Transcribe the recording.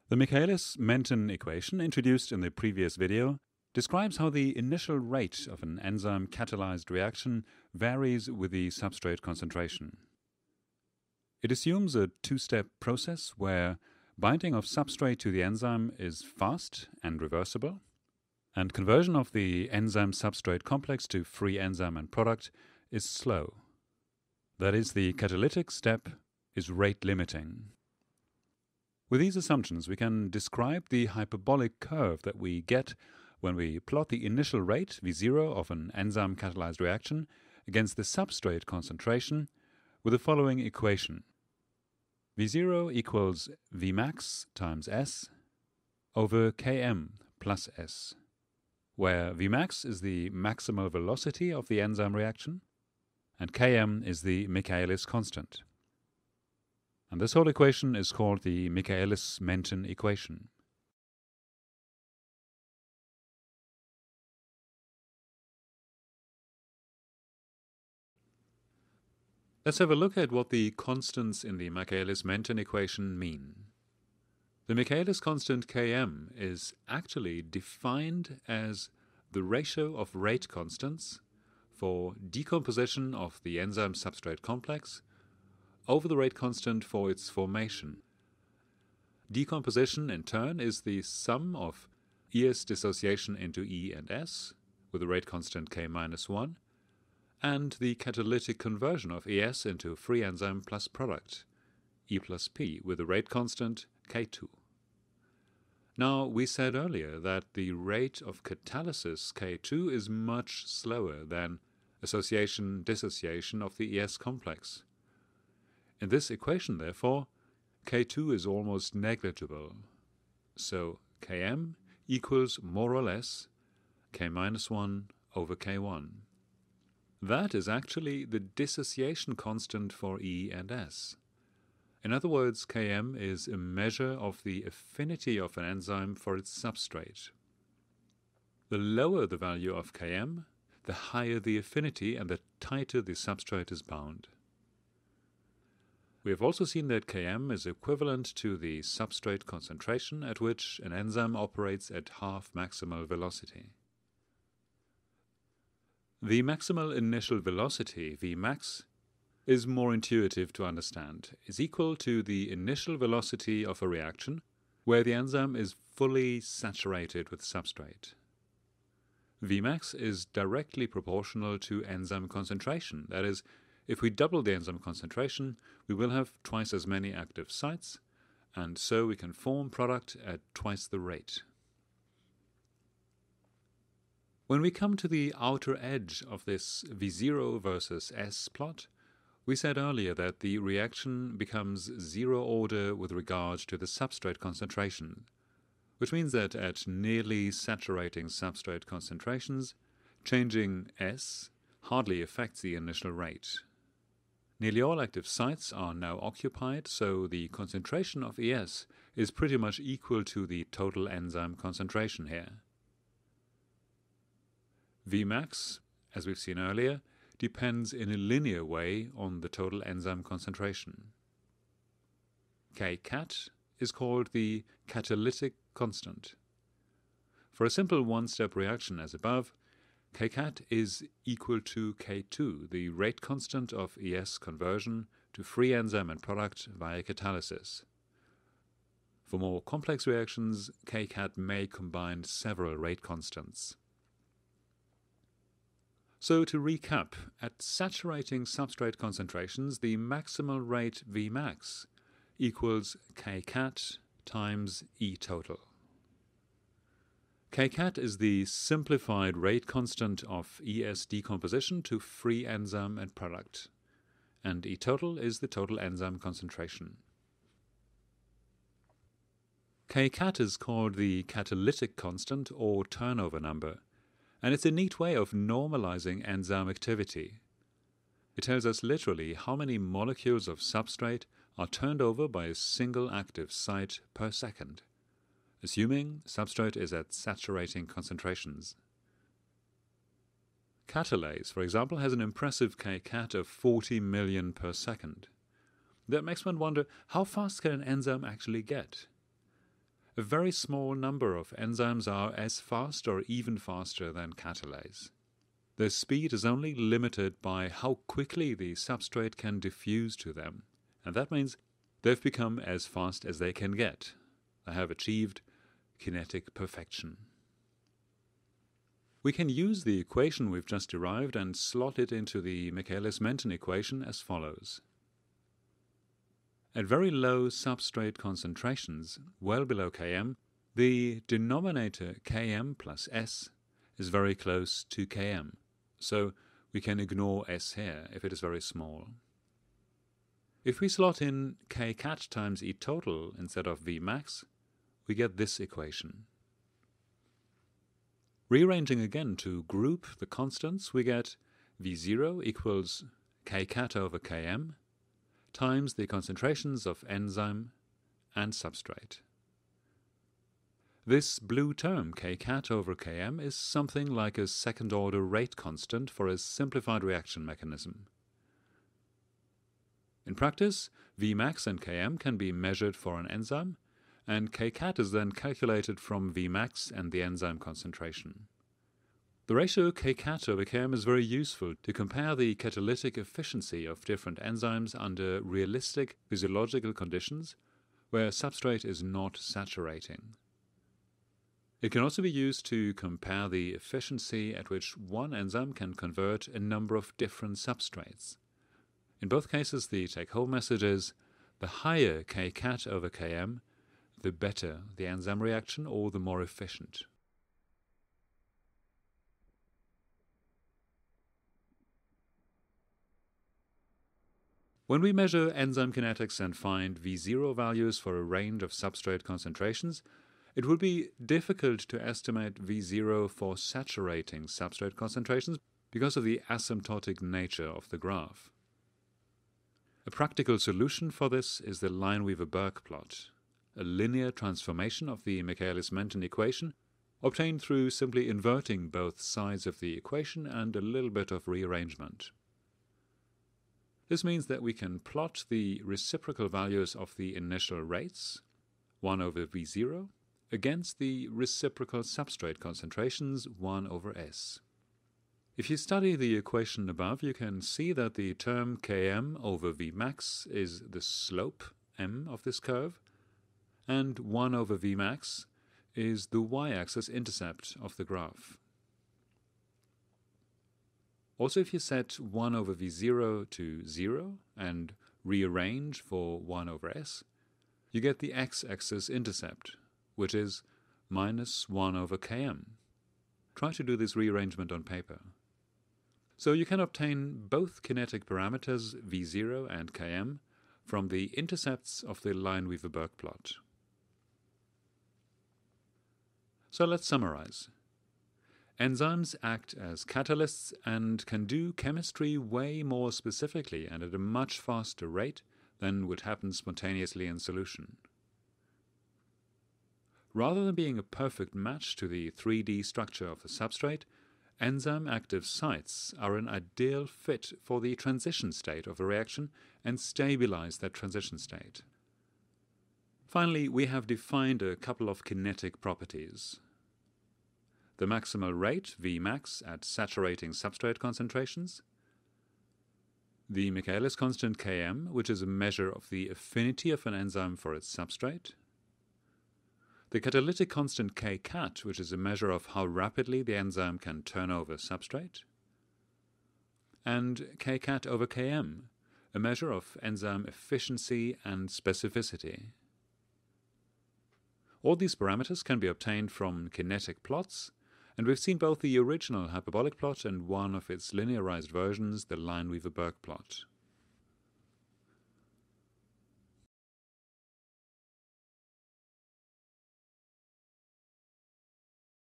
The Michaelis-Menten equation introduced in the previous video describes how the initial rate of an enzyme-catalyzed reaction varies with the substrate concentration. It assumes a two-step process where binding of substrate to the enzyme is fast and reversible, and conversion of the enzyme-substrate complex to free enzyme and product is slow. That is, the catalytic step is rate-limiting. With these assumptions, we can describe the hyperbolic curve that we get when we plot the initial rate, V0, of an enzyme-catalyzed reaction against the substrate concentration with the following equation. V0 equals vmax times S over Km plus S, where vmax is the maximal velocity of the enzyme reaction and Km is the Michaelis constant. And this whole equation is called the Michaelis-Menten equation. Let's have a look at what the constants in the Michaelis-Menten equation mean. The Michaelis constant Km is actually defined as the ratio of rate constants for decomposition of the enzyme-substrate complex over the rate constant for its formation. Decomposition, in turn, is the sum of ES dissociation into E and S, with the rate constant K minus 1, and the catalytic conversion of ES into free enzyme plus product, E plus P, with the rate constant K2. Now, we said earlier that the rate of catalysis K2 is much slower than association-dissociation of the ES complex. In this equation, therefore, K2 is almost negligible. So Km equals more or less K minus 1 over K1. That is actually the dissociation constant for E and S. In other words, Km is a measure of the affinity of an enzyme for its substrate. The lower the value of Km, the higher the affinity and the tighter the substrate is bound. We have also seen that Km is equivalent to the substrate concentration at which an enzyme operates at half maximal velocity. The maximal initial velocity, Vmax, is more intuitive to understand, is equal to the initial velocity of a reaction where the enzyme is fully saturated with substrate. Vmax is directly proportional to enzyme concentration, that is, if we double the enzyme concentration, we will have twice as many active sites, and so we can form product at twice the rate. When we come to the outer edge of this V0 versus S plot, we said earlier that the reaction becomes zero order with regard to the substrate concentration, which means that at nearly saturating substrate concentrations, changing S hardly affects the initial rate. Nearly all active sites are now occupied, so the concentration of ES is pretty much equal to the total enzyme concentration here. Vmax, as we've seen earlier, depends in a linear way on the total enzyme concentration. kcat is called the catalytic constant. For a simple one-step reaction as above, kcat is equal to K2, the rate constant of ES conversion to free enzyme and product via catalysis. For more complex reactions, kcat may combine several rate constants. So to recap, at saturating substrate concentrations, the maximal rate Vmax equals kcat times E total. kcat is the simplified rate constant of ES decomposition to free enzyme and product, and E total is the total enzyme concentration. kcat is called the catalytic constant or turnover number, and it's a neat way of normalizing enzyme activity. It tells us literally how many molecules of substrate are turned over by a single active site per second, assuming substrate is at saturating concentrations. Catalase, for example, has an impressive kcat of 40 million per second. That makes one wonder, how fast can an enzyme actually get? A very small number of enzymes are as fast or even faster than catalase. Their speed is only limited by how quickly the substrate can diffuse to them, and that means they've become as fast as they can get. They have achieved kinetic perfection. We can use the equation we've just derived and slot it into the Michaelis-Menten equation as follows. At very low substrate concentrations, well below Km, the denominator Km plus S is very close to Km, so we can ignore S here if it is very small. If we slot in kcat times E total instead of Vmax, we get this equation. Rearranging again to group the constants, we get V0 equals kcat over Km times the concentrations of enzyme and substrate. This blue term, kcat over Km, is something like a second-order rate constant for a simplified reaction mechanism. In practice, Vmax and Km can be measured for an enzyme, and kcat is then calculated from Vmax and the enzyme concentration. The ratio kcat over Km is very useful to compare the catalytic efficiency of different enzymes under realistic physiological conditions where substrate is not saturating. It can also be used to compare the efficiency at which one enzyme can convert a number of different substrates. In both cases, the take-home message is the higher kcat over Km, the better the enzyme reaction or the more efficient. When we measure enzyme kinetics and find V0 values for a range of substrate concentrations, it would be difficult to estimate V0 for saturating substrate concentrations because of the asymptotic nature of the graph. A practical solution for this is the Lineweaver-Burk plot, a linear transformation of the Michaelis-Menten equation obtained through simply inverting both sides of the equation and a little bit of rearrangement. This means that we can plot the reciprocal values of the initial rates, 1 over V0, against the reciprocal substrate concentrations, 1 over S. If you study the equation above, you can see that the term Km over Vmax is the slope, m, of this curve, and 1 over Vmax is the y-axis intercept of the graph. Also, if you set 1 over V0 to 0 and rearrange for 1 over S, you get the x-axis intercept, which is minus 1 over Km. Try to do this rearrangement on paper. So you can obtain both kinetic parameters V0 and Km from the intercepts of the Lineweaver-Burk plot. So let's summarize. Enzymes act as catalysts and can do chemistry way more specifically and at a much faster rate than would happen spontaneously in solution. Rather than being a perfect match to the 3D structure of the substrate, enzyme active sites are an ideal fit for the transition state of the reaction and stabilize that transition state. Finally, we have defined a couple of kinetic properties. The maximal rate, Vmax, at saturating substrate concentrations, the Michaelis constant Km, which is a measure of the affinity of an enzyme for its substrate, the catalytic constant kcat, which is a measure of how rapidly the enzyme can turn over substrate, and kcat over Km, a measure of enzyme efficiency and specificity. All these parameters can be obtained from kinetic plots, and we've seen both the original hyperbolic plot and one of its linearized versions, the Lineweaver-Burk plot.